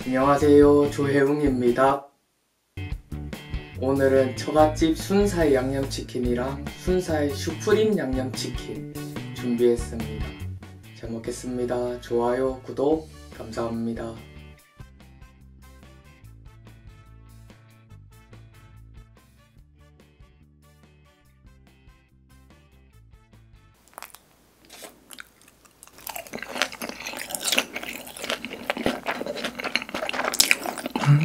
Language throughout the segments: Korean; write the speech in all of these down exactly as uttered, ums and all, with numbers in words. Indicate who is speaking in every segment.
Speaker 1: 안녕하세요, 조혜웅입니다. 오늘은 처갓집 순살 양념치킨이랑 순살 슈프림 양념치킨 준비했습니다. 잘 먹겠습니다. 좋아요, 구독 감사합니다. 음.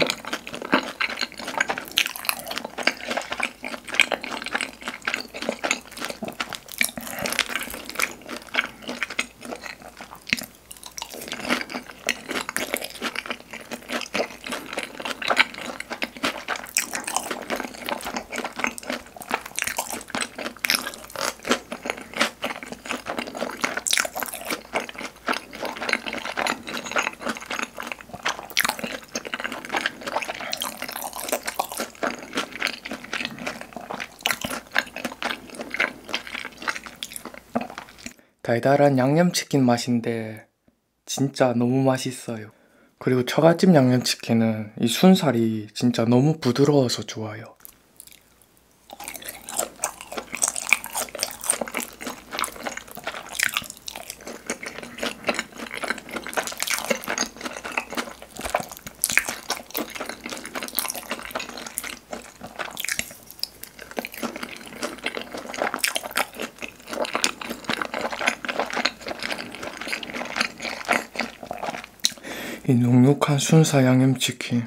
Speaker 1: 달달한 양념치킨 맛인데 진짜 너무 맛있어요. 그리고 처갓집 양념치킨은 이 순살이 진짜 너무 부드러워서 좋아요. 이 눅눅한 순살 양념치킨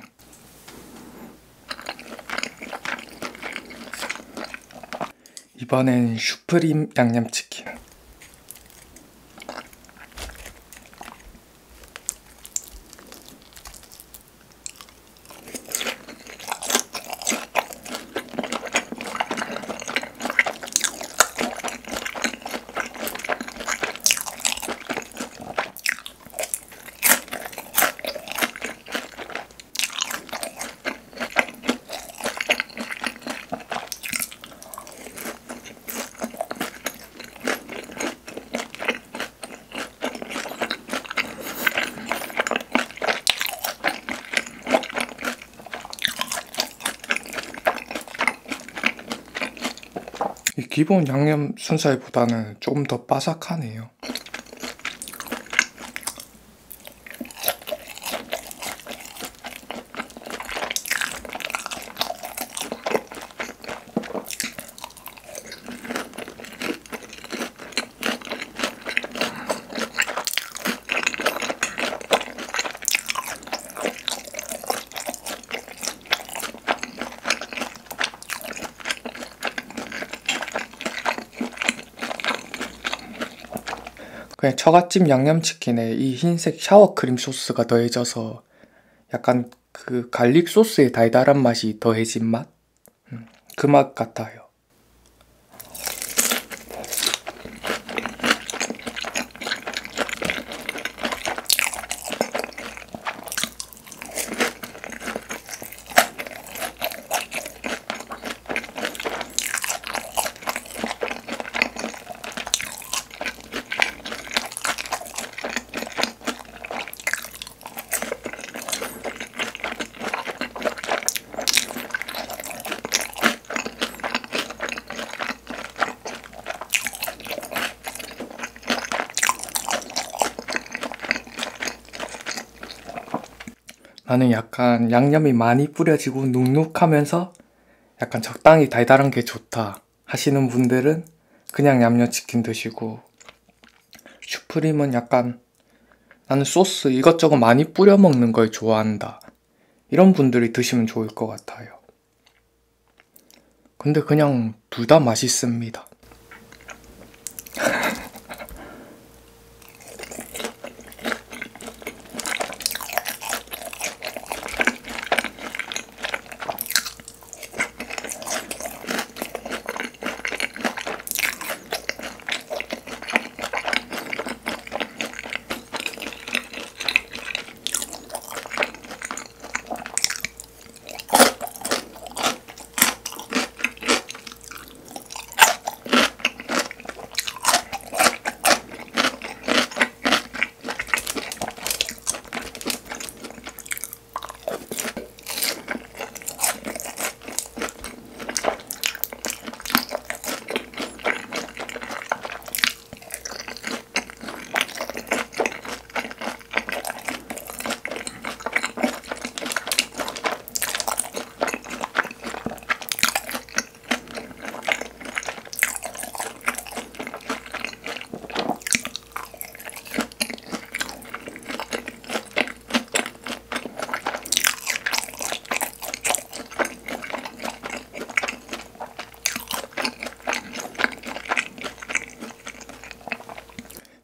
Speaker 1: 이번엔 슈프림 양념치킨. 이 기본 양념 순살보다는 조금 더 바삭하네요. 그냥 처갓집 양념치킨에 이 흰색 샤워크림 소스가 더해져서 약간 그 갈릭 소스의 달달한 맛이 더해진 맛? 음, 그 맛 같아요. 나는 약간 양념이 많이 뿌려지고 눅눅하면서 약간 적당히 달달한 게 좋다 하시는 분들은 그냥 양념치킨 드시고, 슈프림은 약간 나는 소스 이것저것 많이 뿌려 먹는 걸 좋아한다 이런 분들이 드시면 좋을 것 같아요. 근데 그냥 둘 다 맛있습니다.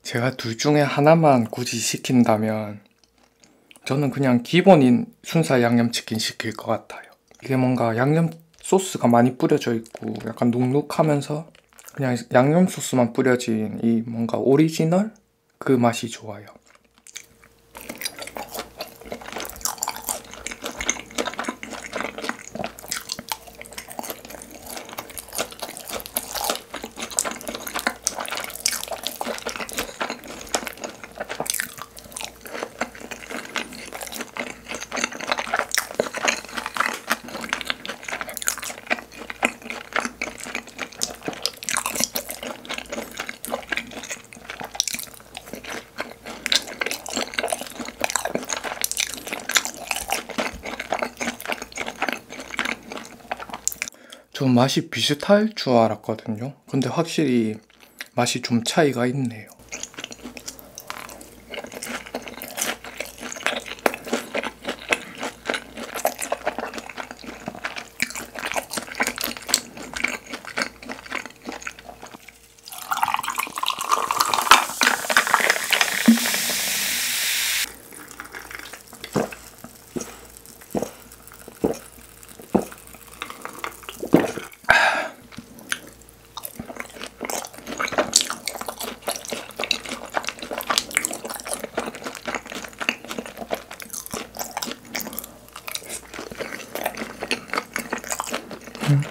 Speaker 1: 제가 둘 중에 하나만 굳이 시킨다면 저는 그냥 기본인 순살 양념치킨 시킬 것 같아요. 이게 뭔가 양념 소스가 많이 뿌려져 있고 약간 눅눅하면서 그냥 양념 소스만 뿌려진 이 뭔가 오리지널 그 맛이 좋아요. 전 맛이 비슷할 줄 알았거든요. 근데 확실히 맛이 좀 차이가 있네요. 음.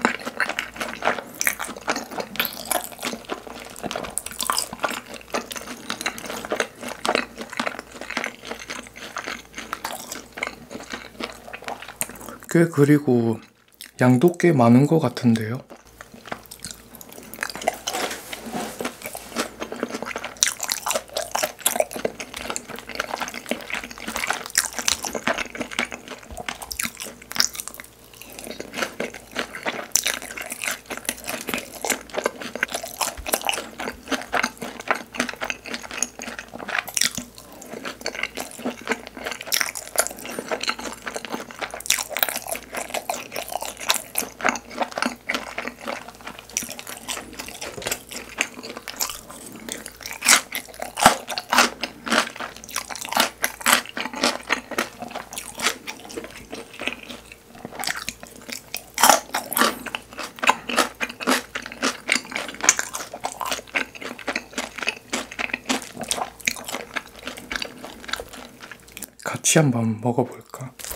Speaker 1: 꽤 그리고 양도 꽤 많은 것 같은데요. 같이 한번 먹어볼까?